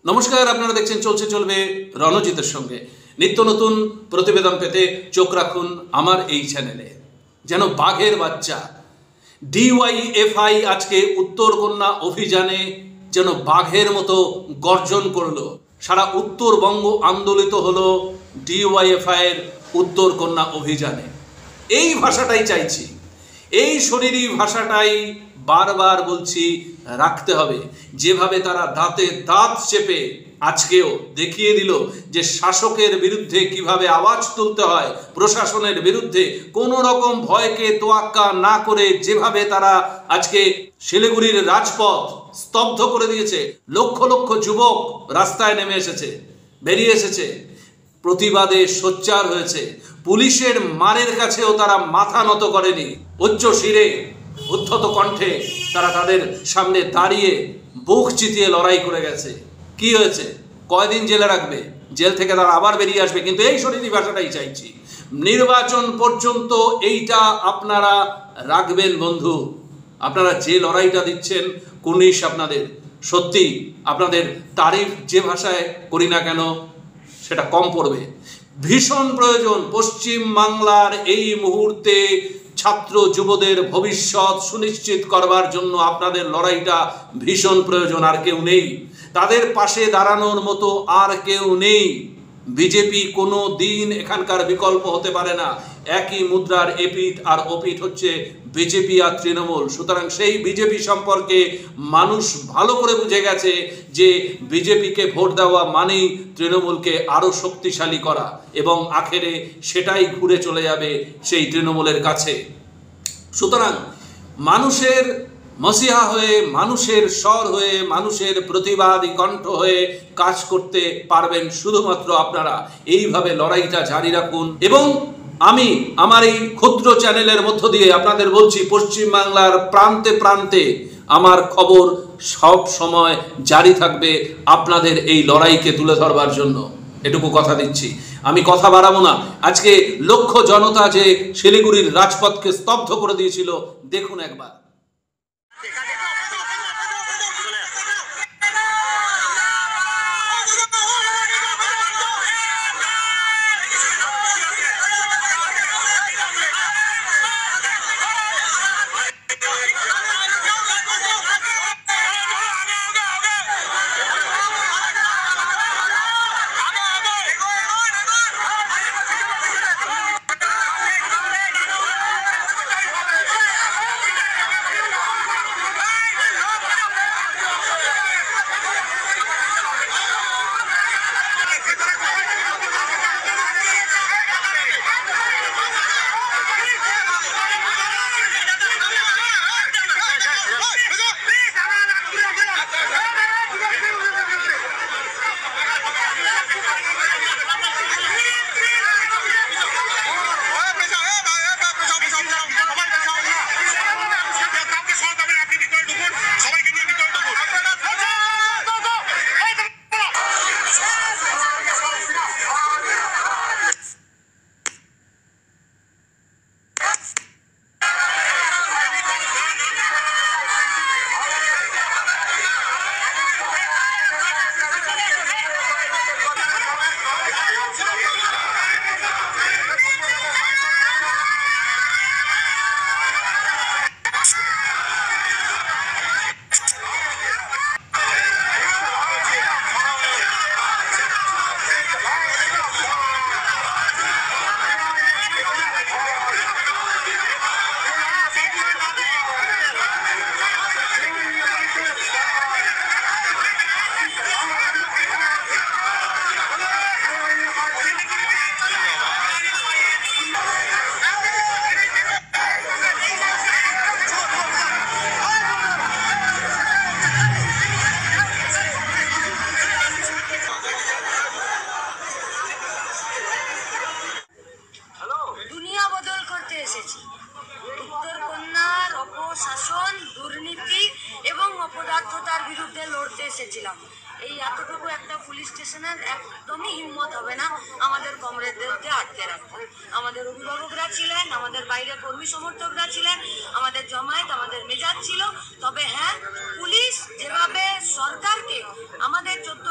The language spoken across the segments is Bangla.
নমস্কার, আপনারা দেখছেন চলছে চলবে রণজিতের সঙ্গে। নিত্য নতুন প্রতিবেদন পেতে চোখ রাখুন আমার এই চ্যানেলে। যেন বাঘের বাচ্চা ডিওয়াইএফআই আজকে উত্তরকন্যা অভিযানে যেন বাঘের মতো গর্জন করলো। সারা উত্তরবঙ্গ আন্দোলিত হলো ডিওয়াইএফআই এর উত্তরকন্যা অভিযানে। এই ভাষাটাই চাইছি, এই শরীরী ভাষাটাই বারবার বলছি রাখতে হবে। যেভাবে তারা দাঁতে দাঁত চেপে আজকেও দেখিয়ে দিল যে শাসকের বিরুদ্ধে কিভাবে আওয়াজ তুলতে হয়, প্রশাসনের বিরুদ্ধে কোনো রকম ভয়কে তোয়াক্কা না করে যেভাবে তারা আজকে শিলিগুড়ির রাজপথ স্তব্ধ করে দিয়েছে। লক্ষ লক্ষ যুবক রাস্তায় নেমে এসেছে, বেরিয়ে এসেছে, প্রতিবাদে সোচ্চার হয়েছে। পুলিশের মারের কাছেও তারা মাথা নত করেনি। উচ্চ শিরে উদ্ধত কণ্ঠে তারা তাদের সামনে দাঁড়িয়ে বুক চিতিয়ে লড়াই করে গেছে। কি হয়েছে? কয়দিন জেলে রাখবে? জেল থেকে তারা আবার বেরিয়ে আসবে। কিন্তু এই শরীরী ভাষাটাই চাইছি। নির্বাচন পর্যন্ত এইটা আপনারা রাখবেন বন্ধু। আপনারা যে লড়াইটা দিচ্ছেন কুনিশ আপনাদের, সত্যি আপনাদের তারিফ যে ভাষায় করি না কেন সেটা কম পড়বে। ভীষণ প্রয়োজন পশ্চিম বাংলার এই মুহূর্তে ছাত্র যুবদের ভবিষ্যৎ সুনিশ্চিত করবার জন্য আপনাদের লড়াইটা ভীষণ প্রয়োজন। আর কেউ নেই তাদের পাশে দাঁড়ানোর মতো, আর কেউ নেই। বিজেপি কোনো দিন এখানকার বিকল্প হতে পারে না। একই মুদ্রার এপিঠ আর ওপিঠ হচ্ছে বিজেপি আর তৃণমূল। সুতরাং সেই বিজেপি সম্পর্কে মানুষ ভালো করে বুঝে গেছে যে বিজেপিকে ভোট দেওয়া মানেই তৃণমূলকে আরও শক্তিশালী করা, এবং আখেরে সেটাই ঘুরে চলে যাবে সেই তৃণমূলের কাছে। সুতরাং মানুষের মসিহা হয়ে, মানুষের স্বর হয়ে, মানুষের প্রতিবাদী কণ্ঠ হয়ে কাজ করতে পারবেন শুধুমাত্র আপনারা। এইভাবে লড়াইটা জারি রাখুন। এবং আমি আমার এই ক্ষুদ্র চ্যানেলের মধ্য দিয়ে আপনাদের বলছি, পশ্চিমবাংলার প্রান্তে প্রান্তে আমার খবর সব সময় জারি থাকবে আপনাদের এই লড়াইকে তুলে ধরবার জন্য। এটুকু কথা দিচ্ছি। আমি কথা বাড়াবো না। আজকে লক্ষ জনতা যে শিলিগুড়ির রাজপথকে স্তব্ধ করে দিয়েছিল, দেখুন একবার। উত্তরকন্যার অপশাসন, দুর্নীতি এবং অপদার্থতার বিরুদ্ধে লড়তে এসেছিলাম। এই এতটুকু একটা পুলিশ স্টেশনের একদমই হিম্মত হবে না আমাদের কমরেডদেরকে আটকে রাখতে। আমাদের অভিভাবকরা ছিলেন, আমাদের বাইরে কর্মী সমর্থকরা ছিলেন, আমাদের জমায়েত, আমাদের মেজাজ ছিল। তবে হ্যাঁ, পুলিশ যেভাবে সরকারকে আমাদের 14টা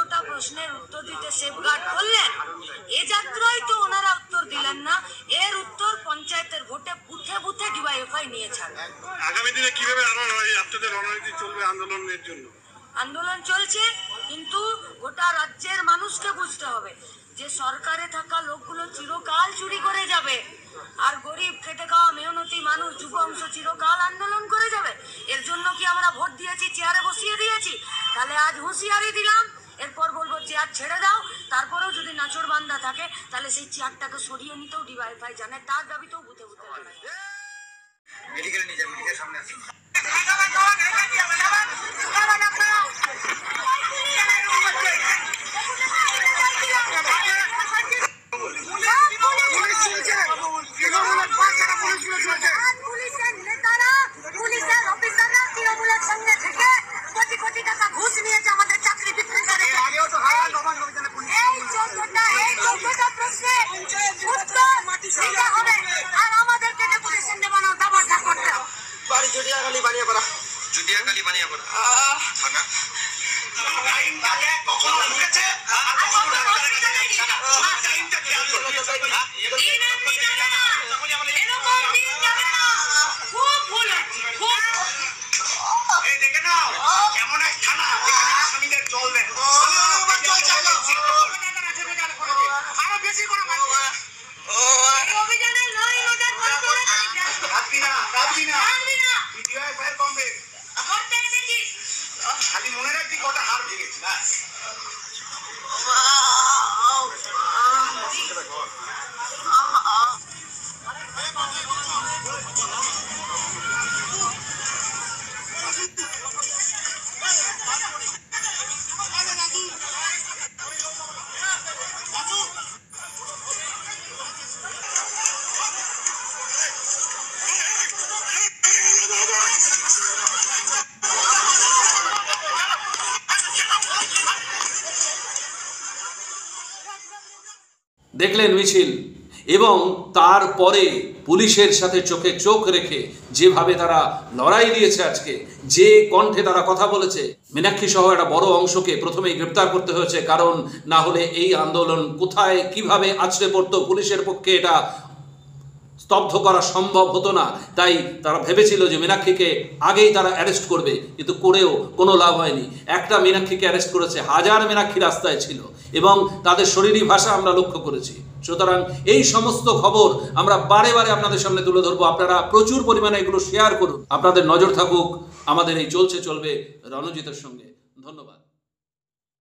প্রশ্নের উত্তর দিতে সেফগার্ড করলেন, এ যাত্রায় তো ওনারা উত্তর দিলেন না। এর উত্তর পঞ্চায়েতের ভোটে বুথে বুথে ডিওয়াইএফআই নিয়ে ছাড়বে। আগামী দিনে কিভাবে আপনাদের রণনীতি চলবে আন্দোলনের জন্য? আন্দোলন চলছে, কিন্তু গোটা রাজ্যের মানুষকে বুঝতে হবে যে সরকারে থাকা লোকগুলো চিরকাল চুরি করে যাবে, আর গরিব খেটে খাওয়া মেহনতি মানুষ যুব অংশ চিরকাল আন্দোলন করে যাবে। এর জন্য কি আমরা ভোট দিয়েছি, চেয়ারে বসিয়ে দিয়েছি? তাহলে আজ হুঁশিয়ারি দিলাম, এরপর বলবো চেয়ার ছেড়ে দাও। তারপরেও যদি নাচড় বান্ধা থাকে তাহলে সেই চেয়ারটাকে সরিয়ে নিতেও ডিওয়াইএফআই জানে, তার দাবিতেও বুথে বুথে লড়াই। মেডিকেল নিয়ে যান, মেডিকেল সামনে আসুন। পুলিশের নেতারা, পুলিশের অফিসাররা তৃণমূলের সঙ্গে থেকে কোটি কোটি টাকা ঘুষ নিয়েছে আমাদের চাকরি বিক্রি করে। এই 14টা প্রশ্নে উত্তর দিতে হবে, আর আমাদেরকে ডেপুটেশন দেওয়ানোর দাবাটা করতে হবে। বাড়ি জুটিয়াখালী বানিয়াপাড়া, জুটিয়াখালী বানিয়াপাড়া থানা। খালি মনে রাখবি কটা হার ভেঙেছি। দেখলেন মিছিল, এবং তারপরে পুলিশের সাথে চোখে চোখ রেখে যেভাবে তারা লড়াই দিয়েছে, আজকে যে কণ্ঠে তারা কথা বলেছে, মীনাক্ষী সহ একটা বড় অংশকে প্রথমেই গ্রেপ্তার করতে হয়েছে, কারণ না হলে এই আন্দোলন কোথায় কিভাবে আছড়ে পড়তো, পুলিশের পক্ষে এটা স্তব্ধ করা সম্ভব হতো না। তাই তারা ভেবেছিল যে মীনাক্ষীকে আগেই তারা অ্যারেস্ট করবে, কিন্তু করেও কোনো লাভ হয়নি। একটা মীনাক্ষীকে অ্যারেস্ট করেছে, হাজার মীনাক্ষী রাস্তায় ছিল এবং তাদের শরীরী ভাষা আমরা লক্ষ্য করেছি। সুতরাং এই সমস্ত খবর আমরা বারে বারে আপনাদের সামনে তুলে ধরবো। আপনারা প্রচুর পরিমাণে এগুলো শেয়ার করুন। আপনাদের নজর থাকুক আমাদের এই চলছে চলবে রণজিতের সঙ্গে। ধন্যবাদ।